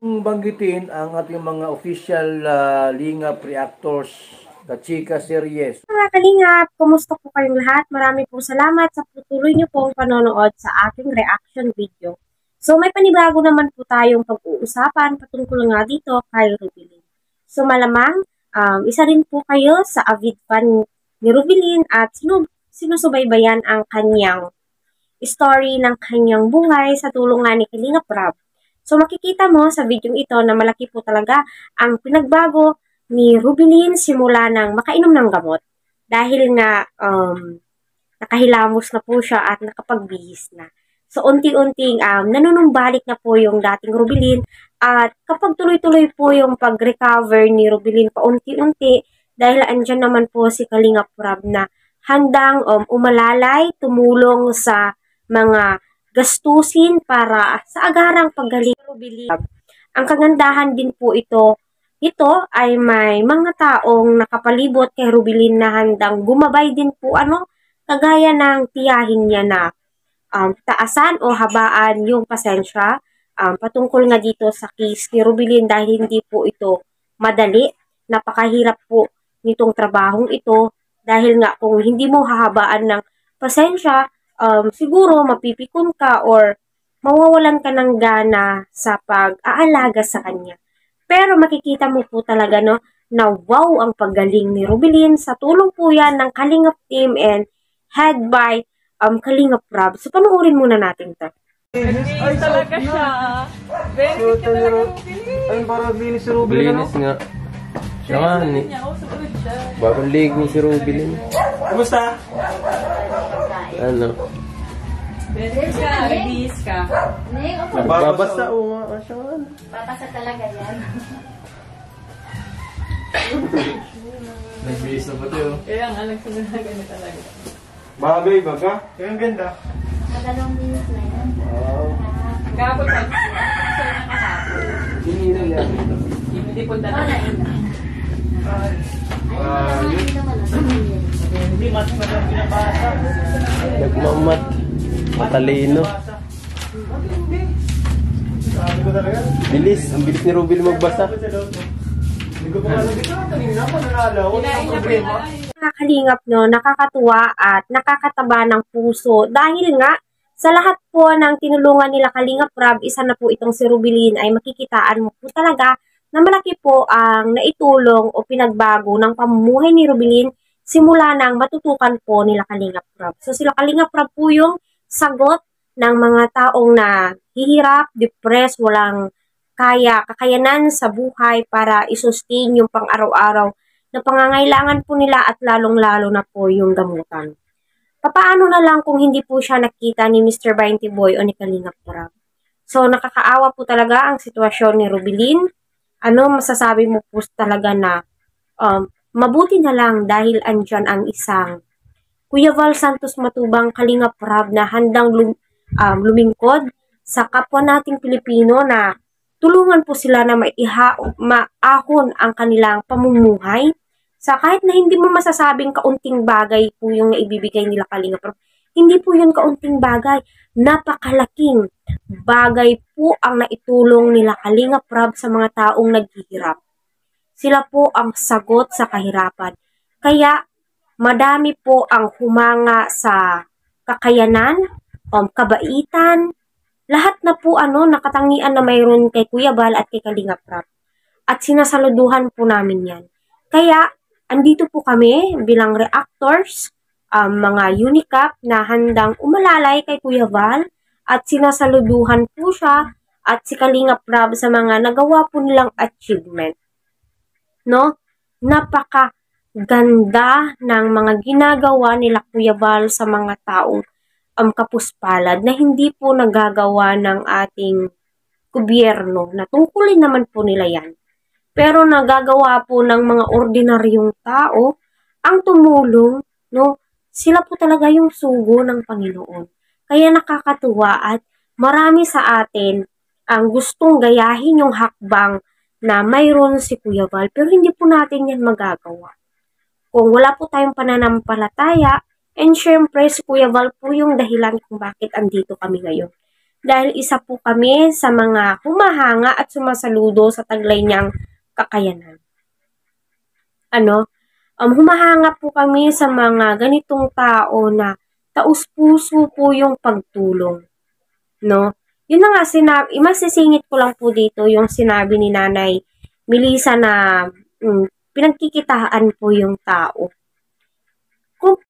Banggitin ang ating mga official Lingap reactors, the Chika Series. Mga Kalingap, kumusta po kayong lahat? Marami po salamat sa patuloy niyo pong panonood sa aking reaction video. So may panibago naman po tayong pag-uusapan patungkol nga dito kay Rubilin. So malamang, isa rin po kayo sa avid fan ni Rubilin at sinusubaybayan ang kanyang story ng kanyang buhay sa tulong nga ni Kalingap Rab. So makikita mo sa video ito na malaki po talaga ang pinagbago ni Rubilin simula nang makainom ng gamot. Dahil nga nakahilamos na po siya at nakapagbihis na. So unti-unting nanunumbalik na po yung dating Rubilin at kapag tuloy-tuloy po yung pag-recover ni Rubilin paunti-unti dahil andyan naman po si Kalingap Rab na handang umalalay, tumulong sa mga gastusin para sa agarang paggaling ni Rubilin. Ang kagandahan din po ito ay may mga taong nakapalibot kay Rubilin na handang gumabay din po kagaya ng tiyahin niya na taasan o habaan yung pasensya patungkol nga dito sa case ni Rubilin dahil hindi po ito madali. Napakahirap po nitong trabahong ito dahil nga kung hindi mo hahabaan ng pasensya, siguro mapipikon ka or mawawalan ka ng gana sa pag-aalaga sa kanya. Pero makikita mo po talaga na wow ang paggaling ni Rubilin sa tulong po yan ng Kalingap team and head by Kalingap Rab. So panoorin muna natin to. Ay, talaga siya. Benefit ka talaga Rubilin. Ay, parang linis si Rubilin. Linis nga. Siya nga, Sumunod siya. bagong lig ni si Rubilin. Kumusta? Ano? Benefit ka, release ka. Nagbabasa o nga siya nga. Papasa talaga yan. Nagbihis na ba ito? Kaya nga, nagsunod na ganito talaga. Bagay, baga. Kaya ang ganda. Magalong minutes na yan. Wow. Kapag sa na kahapon. Hindi na yan. Hindi po Oo, dalawa. naina. Ayun naman, Hindi, mas magandang pinabasa. Nagmamat. Matalino. Sabi ko talaga. Bilis. Ang bilis ni Rubilin magbasa. Hindi ko pa kalagay ka. Kanina ako nanalo. Wala akong problema. Kalingap nakakatuwa at nakakataba ng puso dahil nga sa lahat po ng tinulungan nila Kalingap Rab, isa na po itong si Rubilin ay makikitaan mo po talaga na malaki po ang naitulong o pinagbago ng pamumuhay ni Rubilin simula nang matutukan po nila Kalingap Rab. So sila Kalingap Rab po yung sagot ng mga taong na hihirap, depressed, walang kakayanan sa buhay para isustain yung pang-araw-araw na pangangailangan po nila at lalong-lalo na po yung gamutan. Papaano na lang kung hindi po siya nakita ni Mr. 20 Boy o ni Kalingap Rab? So nakakaawa po talaga ang sitwasyon ni Rubilin. Masasabi mo po talaga na mabuti na lang dahil andyan ang isang Kuya Val Santos Matubang Kalingap Rab na handang lumingkod sa kapwa nating Pilipino na tulungan po sila na maahon ang kanilang pamumuhay. Sa kahit na hindi mo masasabing kaunting bagay po yung naibibigay nila Kalingap Rab, hindi po yun kaunting bagay. Napakalaking bagay po ang naitulong nila Kalingap Rab sa mga taong naghihirap. Sila po ang sagot sa kahirapan. Kaya madami po ang humanga sa kakayanan, kabaitan, lahat na po nakatangian na mayroon kay Kuya Val at kay Kalingap Rab. At sinasaluduhan po namin yan. Kaya andito po kami bilang reactors, mga Unicap na handang umalalay kay Kuya Val at sinasaluduhan po siya at si Kalingap Rab sa mga nagawa po nilang achievement. Napakaganda ng mga ginagawa nila Kuya Val sa mga taong kapuspalad na hindi po nagagawa ng ating gobyerno na tungkulin naman po nila yan. Pero nagagawa po ng mga ordinaryong tao ang tumulong, sila po talaga yung sugo ng Panginoon. Kaya nakakatuwa at marami sa atin ang gustong gayahin yung hakbang na mayroon si Kuya Val, pero hindi po natin yan magagawa. Kung wala po tayong pananampalataya, and syempre si Kuya Val po yung dahilan kung bakit andito kami ngayon. dahil isa po kami sa mga humahanga at sumasaludo sa taglay niyang kakayanan. Humahanga po kami sa mga ganitong tao na taus-puso po yung pagtulong. No? Yun na nga, masisingit ko lang po dito yung sinabi ni Nanay Melissa na pinagkikitaan po yung tao. Kung